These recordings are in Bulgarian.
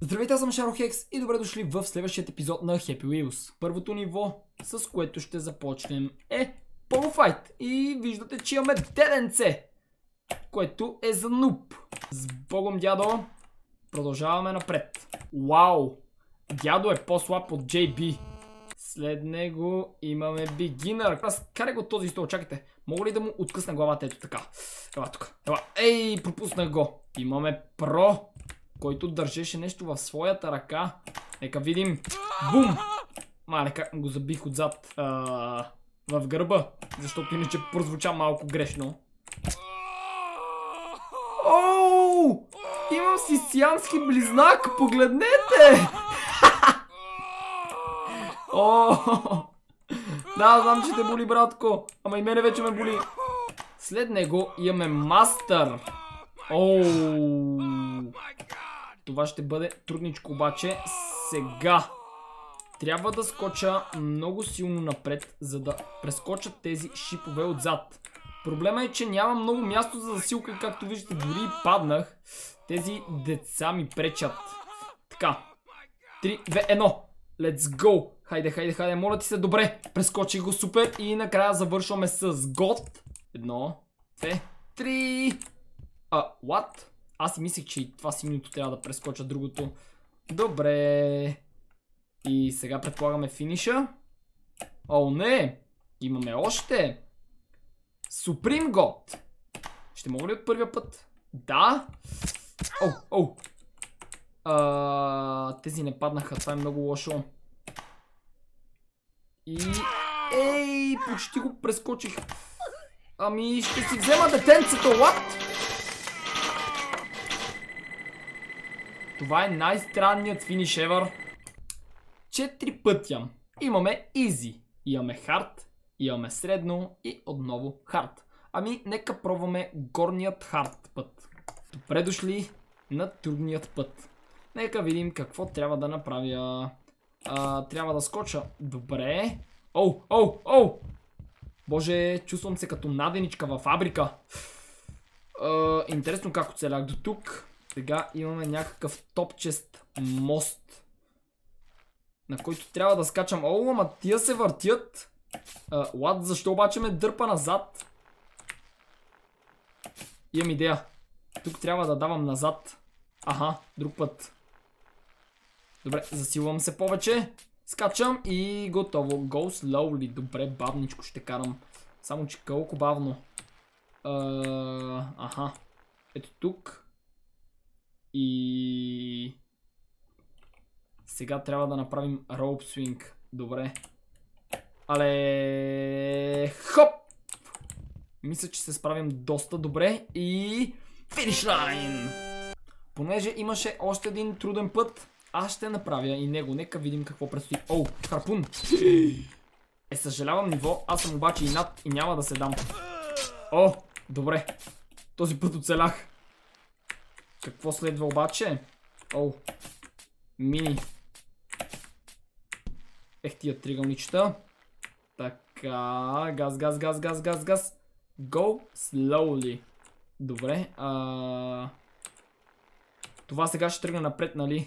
Здравейте, аз съм Шарохекс и добре дошли в следващия епизод на Happy Wheels. Първото ниво, с което ще започнем, е полуфайт. И виждате, че имаме деденце, което е за нуб. С богом, дядо, продължаваме напред. Вау! Дядо е по-слаб от JB. След него имаме бигинър. Карай го този стол, чакайте. Мога ли да му откъсна главата? Ето така. Ела тук. Ела. Ей, пропуснах го. Имаме про, който държеше нещо в своята ръка. Нека видим. Бум! Мале, как го забих отзад в гърба, защото иначе прозвуча малко грешно. Оу! Имам си сиамски близнак, погледнете! Ооо! Да, знам, че те боли, братко. Ама и мене вече ме боли. След него имаме мастър. Ооо! Това ще бъде трудничко, обаче сега трябва да скоча много силно напред, за да прескочат тези шипове отзад. Проблема е, че няма много място за засилка и както виждате, дори и паднах. Тези деца ми пречат. Така, 3, 2, 1. Let's go! Хайде, хайде, хайде, моля ти се, добре. Прескочих го, супер. И накрая завършваме с год. 1, 2, 3. What? Аз си мислех, че и това синьото трябва да прескоча другото. Добре. И сега предполагаме финиша. О, не! Имаме още. Суприм год. Ще мога ли от първия път? Да. Тези не паднаха, това е много лошо. И... Ей, почти го прескочих. Ами, ще си взема детенцето, what? Това е най-странният финиш ever. 4 пътя. Имаме easy, имаме hard, имаме средно и отново hard. Ами, нека пробваме горният hard път. Добре дошли на трудният път. Нека видим какво трябва да направя. Трябва да скоча. Добре. Оу! Боже, чувствам се като наденичка във фабрика. Интересно как оцелях до тук. Сега имаме някакъв топчест мост, на който трябва да скачам. О, ама тия се въртят. Защо обаче ме дърпа назад? Имам идея. Тук трябва да давам назад. Аха, друг път. Добре, засилвам се повече. Скачам и готово. Go slowly. Добре, бавничко ще карам. Само че колко бавно. Аха. Ето тук. И... сега трябва да направим rope swing. Добре. Але... хоп! Мисля, че се справим доста добре. И... финиш лайн! Понеже имаше още един труден път, аз ще направя и него. Нека видим какво предстои. Оу, харпун! Съжалявам ниво, аз съм обаче инат и няма да се дам. О, добре. Този път оцелях. Какво следва обаче? Оу. Мини. Тия тригълничета. Така. Газ. Go slowly. Добре. Това сега ще тръгне напред, нали?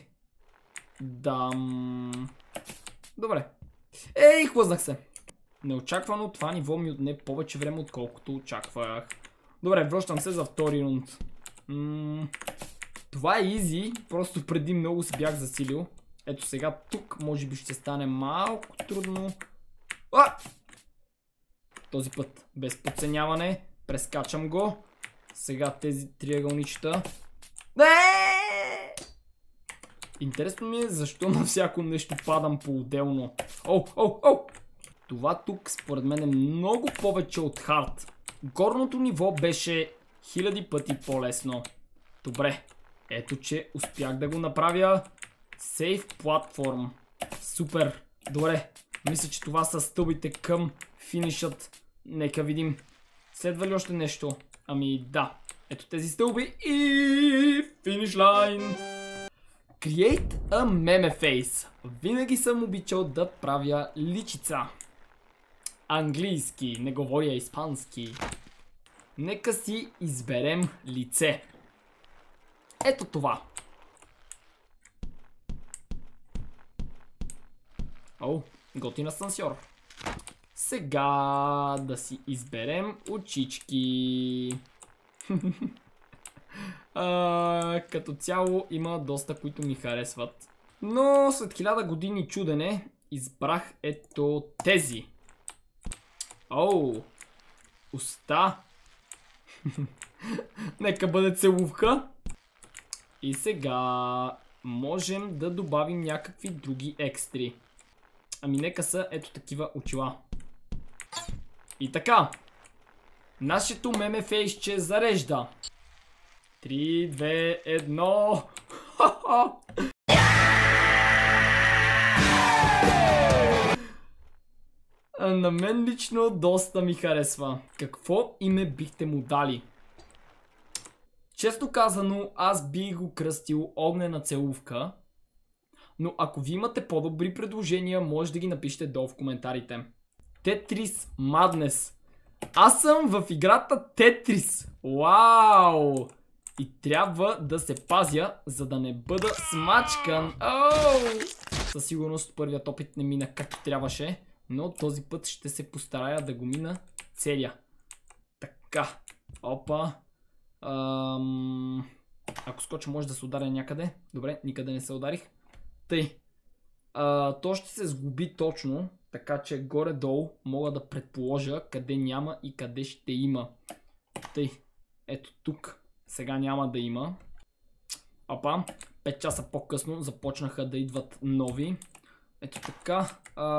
Добре. Ей, хлъзнах се. Неочаквано това ниво ми отне повече време, отколкото очаквах. Добре, връщам се за втори рунд. Това е easy, просто преди много се бях засилил. Ето сега тук може би ще стане малко трудно. Този път без подценяване. Прескачам го. Сега тези триъгълничета. Интересно ми е защо на всяко нещо падам по-отделно. Това тук според мен е много повече от хард. Горното ниво беше 1000 пъти по-лесно. Добре. Ето, че успях да го направя. Сейф платформ. Супер. Добре. Мисля, че това са стълбите към финишът. Нека видим. Следва ли още нещо? Ами да. Ето тези стълби и финиш лайн. Create a meme face. Винаги съм обичал да правя личица. Английски. Не говоря испански. Нека си изберем лице. Ето това. О, готин асансьор. Сега да си изберем очички. Като цяло има доста, които ми харесват. Но след 1000 години чудене избрах ето тези. Оу, уста. Нека бъде целувка. И сега можем да добавим някакви други екстри. Ами нека са ето такива очила. И така. Нашето мемефейсче зарежда. 3, 2, 1. На мен лично доста ми харесва. Какво име бихте му дали? Често казано, аз бих го кръстил огнена целувка. Но ако ви имате по-добри предложения, може да ги напишете долу в коментарите. Tetris Madness. Аз съм в играта Tetris. Вау! И трябва да се пазя, за да не бъда смачкан. Оу! Със сигурност първият опит не мина както трябваше. Но този път ще се постарая да го мина целия. Така. Опа. Ако скоча може да се ударя някъде. Добре, никъде не се ударих. Тъй. То ще се сгуби точно. Така че горе-долу мога да предположа къде няма и къде ще има. Тъй. Ето тук. Сега няма да има. Опа. 5 часа по-късно започнаха да идват нови. Ето така.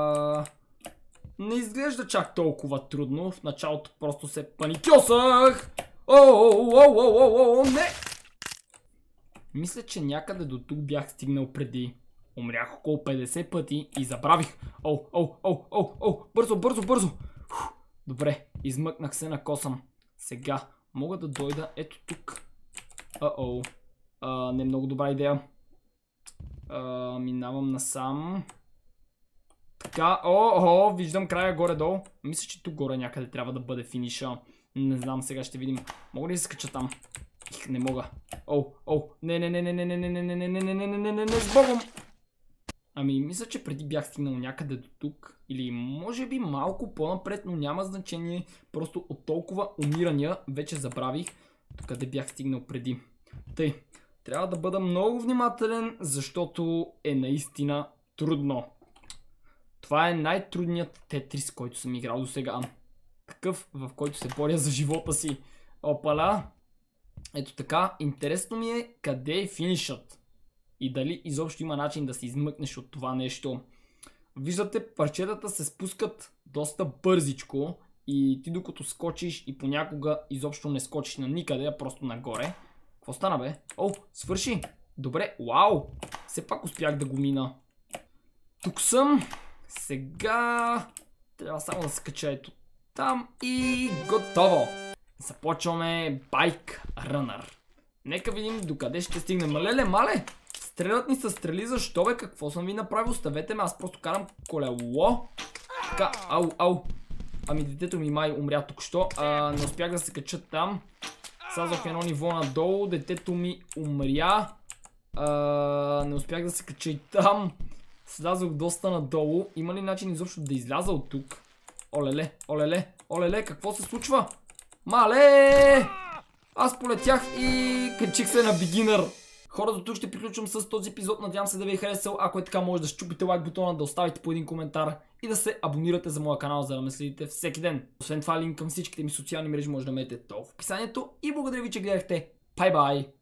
Не изглежда чак толкова трудно. В началото просто се паникьосах. Оу, не! Мисля, че някъде до тук бях стигнал преди. Умрях около 50 пъти и забравих. Бързо. Добре, измъкнах се на косъм. Сега мога да дойда ето тук. Не е много добра идея. Минавам насам. Така, виждам края горе-долу. Мисля, че тук горе някъде трябва да бъде финиша. Не знам, сега ще видим. Мога ли да се скача там? Не мога. Не, сбогом! Ами, мисля, че преди бях стигнал някъде до тук. Или може би малко по-напред, но няма значение. Просто от толкова умирания вече забравих къде бях стигнал преди. Тъй, трябва да бъда много внимателен, защото е наистина трудно. Това е най-трудният тетрис, който съм играл до сега. Такъв, в който се боря за живота си. Опала! Ето така, интересно ми е къде е финишът. И дали изобщо има начин да се измъкнеш от това нещо. Виждате, парчетата се спускат доста бързичко. И ти докато скочиш и понякога изобщо не скочиш на никъде, а просто нагоре. Какво стана, бе? Свърши! Добре, вау! Все пак успях да го мина. Тук съм. Сега трябва само да се кача ето там и готово! Започваме Bike Runner. Нека видим докъде ще стигнем. Мале! Стрелят ни с стрели, защо бе? Какво съм ви направил? Оставете ме, аз просто карам колело. Така, ау. Ами детето ми май умря тук-що. Не успях да се кача там. Слязох едно ниво надолу. Детето ми умря. Не успях да се кача и там. Слязох доста надолу. Има ли начин изобщо да изляза от тук? Олеле, какво се случва? Мале! Аз полетях и качих се на бигинър. Хора, до тук ще приключвам с този епизод. Надявам се да ви е харесал. Ако е така, може да щупите лайк бутона, да оставите по един коментар и да се абонирате за моя канал, за да ме следите всеки ден. Освен това, линк към всичките ми социални мрежи може да намерите долу в описанието. И благодаря ви, че гледахте. Бай!